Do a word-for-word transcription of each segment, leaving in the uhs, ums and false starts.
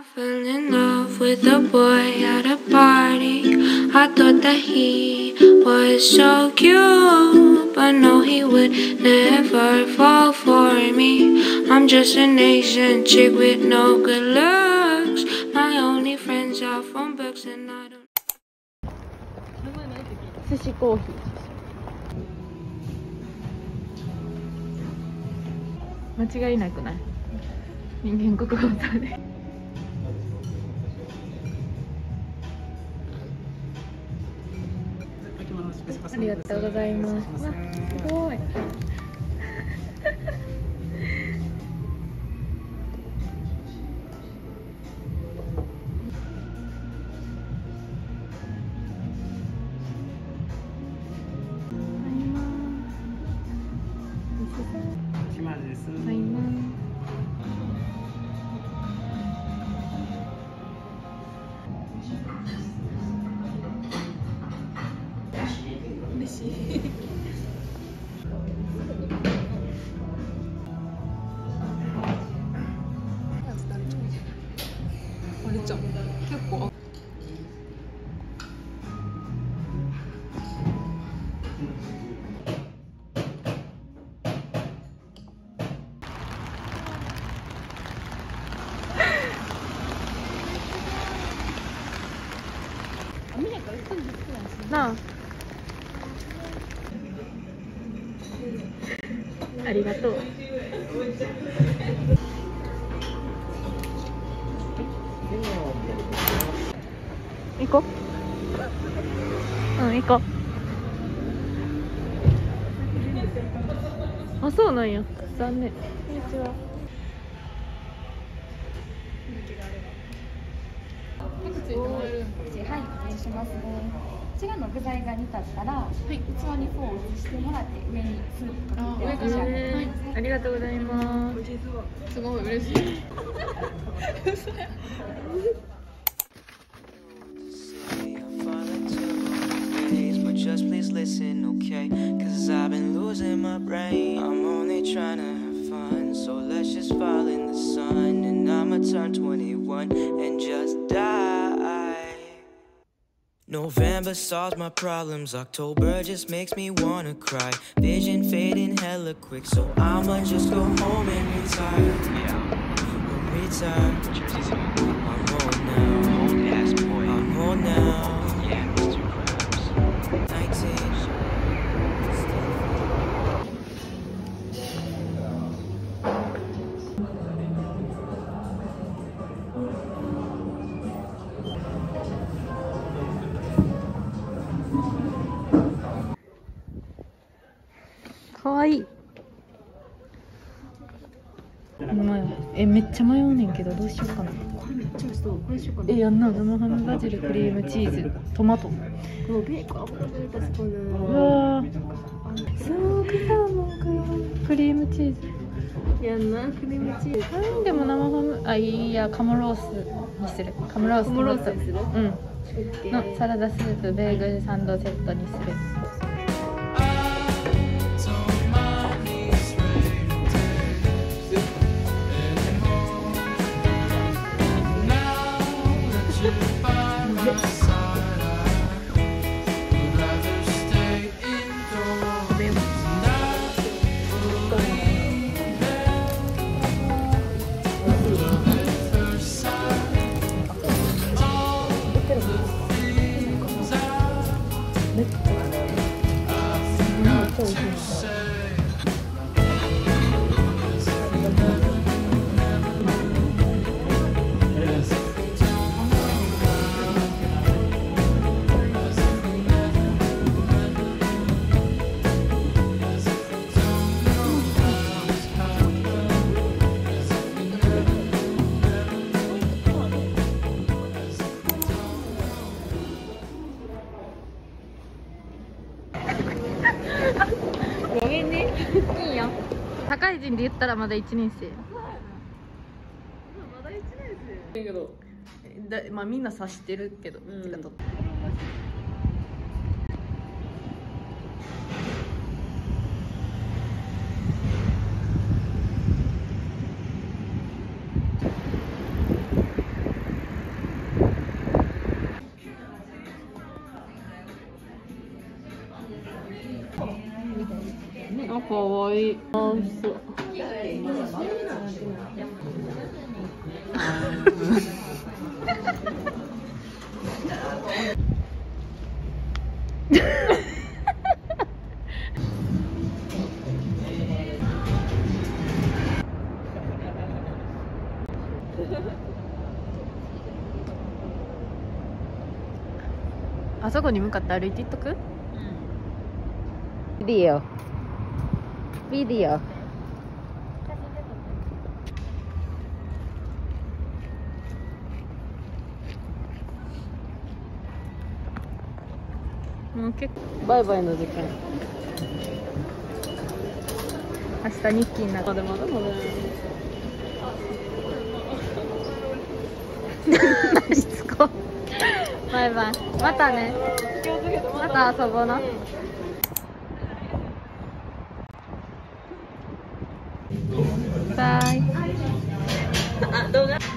fell in love with a boy at a party. I thought that he was so cute, but no, he would never fall for me. I'm just an Asian chick with no good looks. My only friends are from books and I don't. 寿司コーヒー間違いなくない？人間国宝さんでありがとうございます。わ、すごい。嬉しい。あれちゃん、結構。なあ。ありがとう。行こう。うん、行こう。あ、そうなんや。残念。こんにちは。 はい、お願いしますね。こちらの具材が煮立ったら、はい、器にフォーを移してもらって上にスープかけて召し上がってください。 ありがとうございます。すごい嬉しい。 Just please listen, okay? Cause I've been losing my brain. I'm only trying to have fun, so let's just fall in the sun. And I'ma turn twenty-one and just die. November solves my problems, October just makes me wanna cry. Vision fading hella quick, so I'ma just go home and retire. Yeah, retire. I'm old now. Old ass boy. I'm old now. nineteen. かわいい。え、めっちゃ迷うねんけどどうしようかな。え、やんな。生ハム、バジル、クリームチーズ、トマト。うわー、そうピザもクリームチーズ。やんな、クリームチーズ。なんでも生ハム、あ、いや、カモロースにする。カモロース。カモロースにする。うん。のサラダスープ、ベーグルサンドセットにする。ごめんね。いいよ。社会人で言ったらまだいちねん生。まだいちねん生。けど、だ、まあみんな察してるけど。うん、 わいい。あ、美味しそう。あそこに向かって歩いていっとく？ビデオ。ビデオ。もう結構バイバイの時間。明日日記になる。まだまだまだ。しつこ。バイバイ。またね。また遊ぼうな。バイ。あ、動画。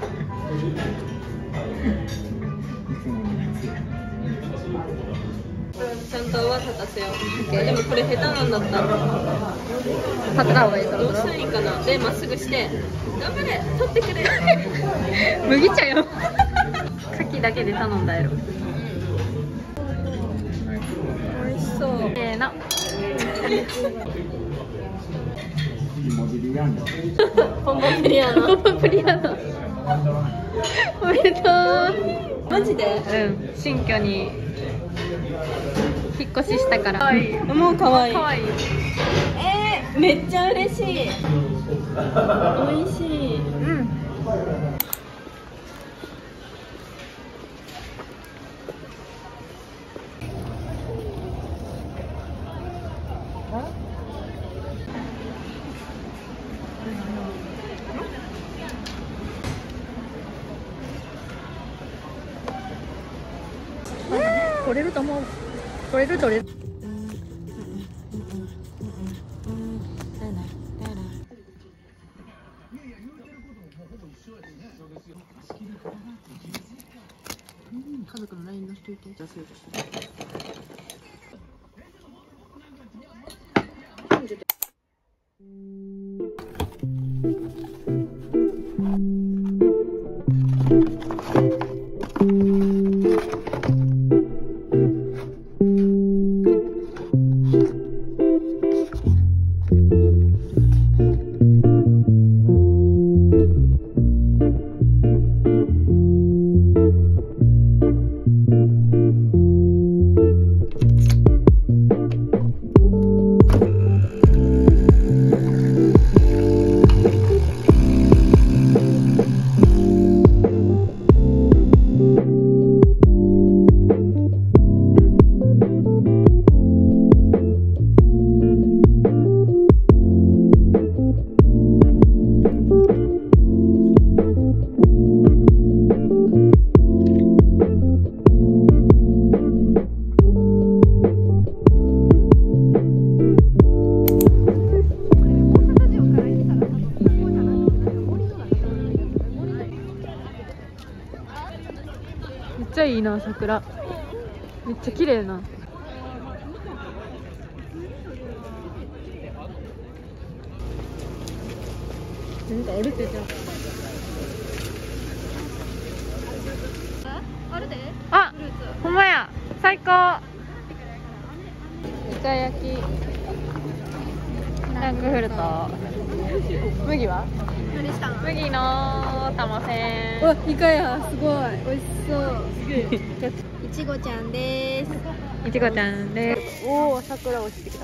ちゃんと噂立てよう。でもこれ下手なんだったら立てた方がいいから。どうしたらいいかな。でまっすぐして頑張れ取ってくれ。麦茶よ。牡蠣だけで頼んだやろ。美味しそう。せーの。ポンポンプリアノ。ポンポンプリアノ。おめでとう。マジで？うん。新居に引っ越ししたから。もう可愛い。可愛い。えー、めっちゃ嬉しい。美味しい。うん。取れると思う。取れる取れる。家族の ライン の人いて。めっちゃいいな、桜。めっちゃ綺麗な。なんかあるってじゃん。あ、ほんまや。最高。イカ焼き。フランクフルト。麦は？麦の玉せん。わ、イカや、すごい、美味しそう。すげえ。いちごちゃんです。いちごちゃんです。おお、桜落ちてきた。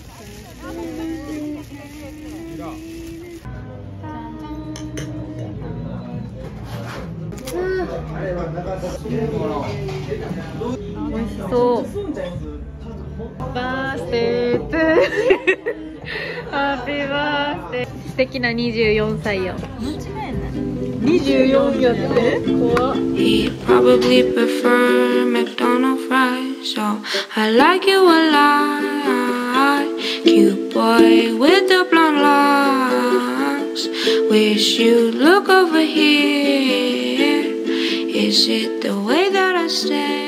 美味しそう。バースデートゥー。ハッピーバースデー。素敵なにじゅうよんさいよ。にじゅうよんやって。怖っ。 He probably prefer McDonald's fries, so I like you a lot. Cute boy with the blonde locks. Wish you'd look over here. Is it the way that I stare?